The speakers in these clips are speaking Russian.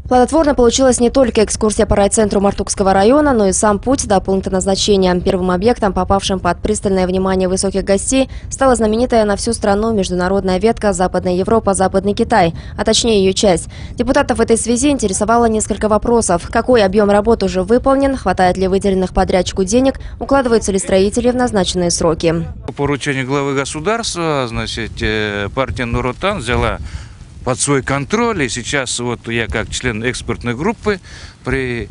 Плодотворно получилась не только экскурсия по райцентру Мартукского района, но и сам путь до пункта назначения. Первым объектом, попавшим под пристальное внимание высоких гостей, стала знаменитая на всю страну международная ветка «Западная Европа, Западный Китай», а точнее ее часть. Депутатов в этой связи интересовало несколько вопросов. Какой объем работ уже выполнен, хватает ли выделенных подрядчику денег, укладываются ли строители в назначенные сроки. По поручению главы государства, партия Нур Отан взяла под свой контроль. И сейчас вот я как член экспертной группы при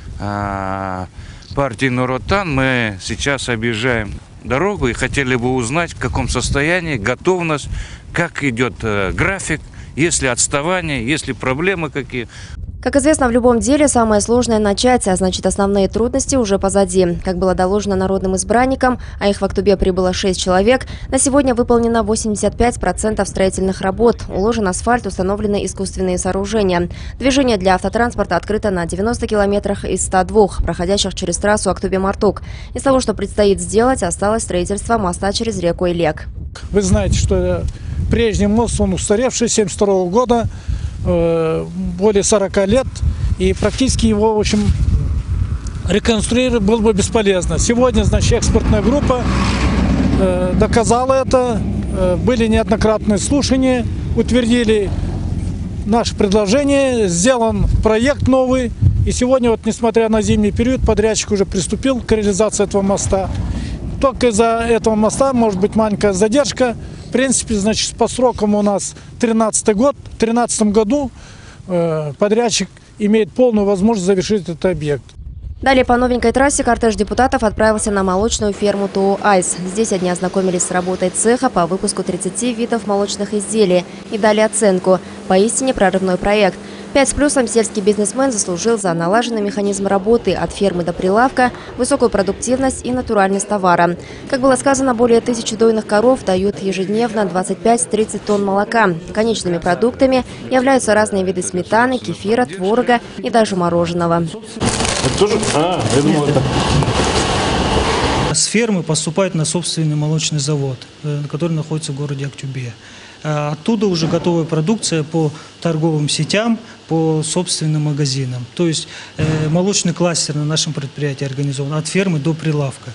партии Нур Отан мы сейчас объезжаем дорогу и хотели бы узнать, в каком состоянии готовность, как идет график, есть ли отставание, есть ли проблемы какие. Как известно, в любом деле самое сложное начать, а значит основные трудности уже позади. Как было доложено народным избранникам, а их в Актубе прибыло 6 человек, на сегодня выполнено 85% строительных работ. Уложен асфальт, установлены искусственные сооружения. Движение для автотранспорта открыто на 90 километрах из 102, проходящих через трассу Актубе-Мартук. Из того, что предстоит сделать, осталось строительство моста через реку Илек. Вы знаете, что прежний мост, он устаревший, 1972 года. Более 40 лет, и практически его, в общем, реконструировать было бы бесполезно. Сегодня, значит, экспертная группа доказала это, были неоднократные слушания, утвердили наше предложение, сделан проект новый, и сегодня, вот, несмотря на зимний период, подрядчик уже приступил к реализации этого моста. Только из-за этого моста может быть маленькая задержка. В принципе, значит, по срокам у нас 2013 год. В 2013 году подрядчик имеет полную возможность завершить этот объект. Далее по новенькой трассе кортеж депутатов отправился на молочную ферму ТО «Айс». Здесь они ознакомились с работой цеха по выпуску 30 видов молочных изделий и дали оценку. Поистине прорывной проект. 5 с плюсом сельский бизнесмен заслужил за налаженный механизм работы от фермы до прилавка, высокую продуктивность и натуральность товара. Как было сказано, более 1000 дойных коров дают ежедневно 25-30 тонн молока. Конечными продуктами являются разные виды сметаны, кефира, творога и даже мороженого. Это тоже? Я думал, это... С фермы поступает на собственный молочный завод, который находится в городе Актубе. Оттуда уже готовая продукция по торговым сетям, по собственным магазинам. То есть молочный кластер на нашем предприятии организован от фермы до прилавка.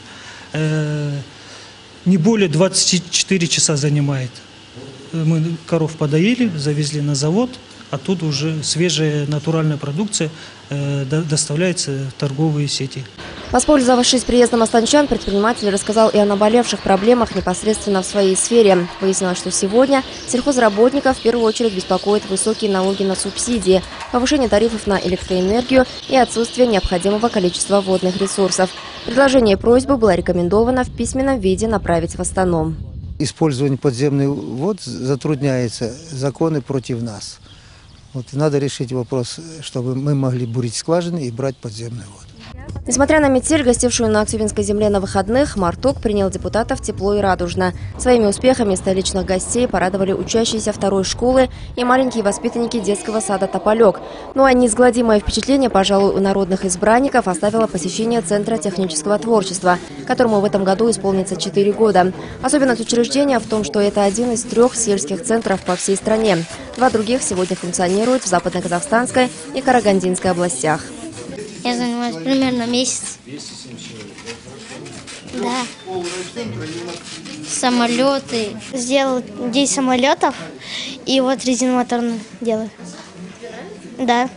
Не более 24 часа занимает. Мы коров подоили, завезли на завод, оттуда уже свежая натуральная продукция доставляется в торговые сети. Воспользовавшись приездом астанчан, предприниматель рассказал и о наболевших проблемах непосредственно в своей сфере. Выяснилось, что сегодня сельхозработников в первую очередь беспокоят высокие налоги на субсидии, повышение тарифов на электроэнергию и отсутствие необходимого количества водных ресурсов. Предложение и просьбы было рекомендовано в письменном виде направить в Астану. Использование подземных вод затрудняется, законы против нас. Вот, надо решить вопрос, чтобы мы могли бурить скважины и брать подземные воды. Несмотря на метель, гостившую на Актубинской земле на выходных, Мартук принял депутатов тепло и радужно. Своими успехами столичных гостей порадовали учащиеся второй школы и маленькие воспитанники детского сада «Тополек». Ну а неизгладимое впечатление, пожалуй, у народных избранников оставило посещение Центра технического творчества, которому в этом году исполнится 4 года. Особенность учреждения в том, что это один из 3 сельских центров по всей стране. 2 других сегодня функционируют в Западно-Казахстанской и Карагандинской областях. Я занимаюсь примерно месяц. Да. Самолеты. Сделал 10 самолетов и вот резиномоторные делаю. Да.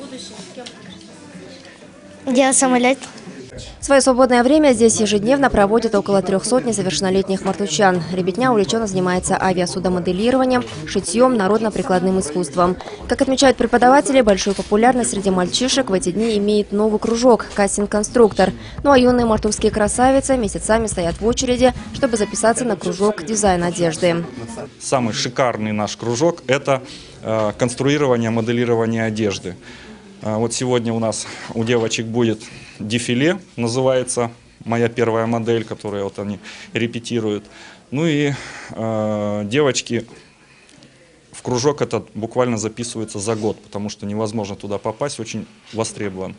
Делаю самолет. Свое свободное время здесь ежедневно проводят около 300 несовершеннолетних мартучан. Ребятня увлеченно занимается авиасудомоделированием, шитьем, народно-прикладным искусством. Как отмечают преподаватели, большую популярность среди мальчишек в эти дни имеет новый кружок – кастинг-конструктор. Ну а юные мартовские красавицы месяцами стоят в очереди, чтобы записаться на кружок дизайн одежды. Самый шикарный наш кружок – это конструирование, моделирование одежды. Вот сегодня у нас у девочек будет дефиле, называется моя первая модель, которую вот они репетируют. Ну и девочки в кружок этот буквально записываются за год, потому что невозможно туда попасть, очень востребован.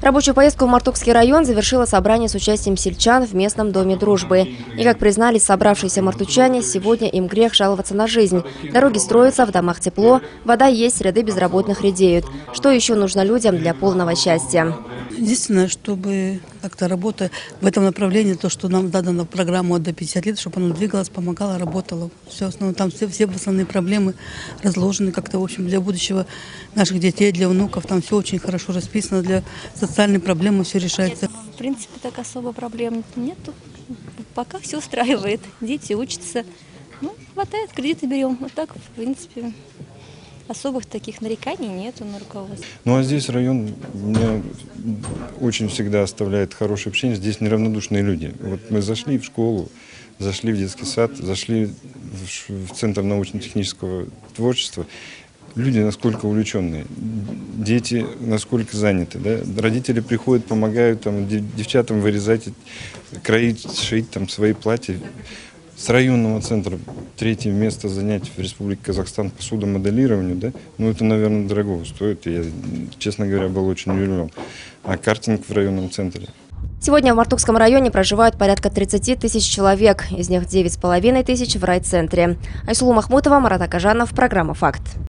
Рабочую поездку в Мартукский район завершило собрание с участием сельчан в местном доме дружбы. И, как признались собравшиеся мартучане, сегодня им грех жаловаться на жизнь. Дороги строятся, в домах тепло, вода есть, ряды безработных редеют. Что еще нужно людям для полного счастья? Единственное, чтобы как-то работа в этом направлении, то, что нам задано в программу до 50 лет, чтобы она двигалась, помогала, работала. Все основное, там все основные проблемы разложены как-то, в общем, для будущего наших детей, для внуков. Там все очень хорошо расписано, для социальной проблемы все решается. В принципе, так особо проблем нету. Пока все устраивает. Дети учатся. Ну, хватает, кредиты берем. Вот так, в принципе, особых таких нареканий нету на руководство. Ну а здесь район меня очень всегда оставляет хорошее общение. Здесь неравнодушные люди. Вот мы зашли в школу, зашли в детский сад, зашли в Центр научно-технического творчества. Люди насколько увлеченные, дети насколько заняты. Да? Родители приходят, помогают там, девчатам вырезать, кроить, шить там, свои платья. С районного центра 3-е место занять в Республике Казахстан по судомоделированию, да? Ну это, наверное, дорого стоит. Я, честно говоря, был очень удивлен. А картинг в районном центре. Сегодня в Мартукском районе проживают порядка 30 тысяч человек, из них 9,5 тысяч в райцентре. Айсулу Махмутова, Марат Акажанов, программа «Факт».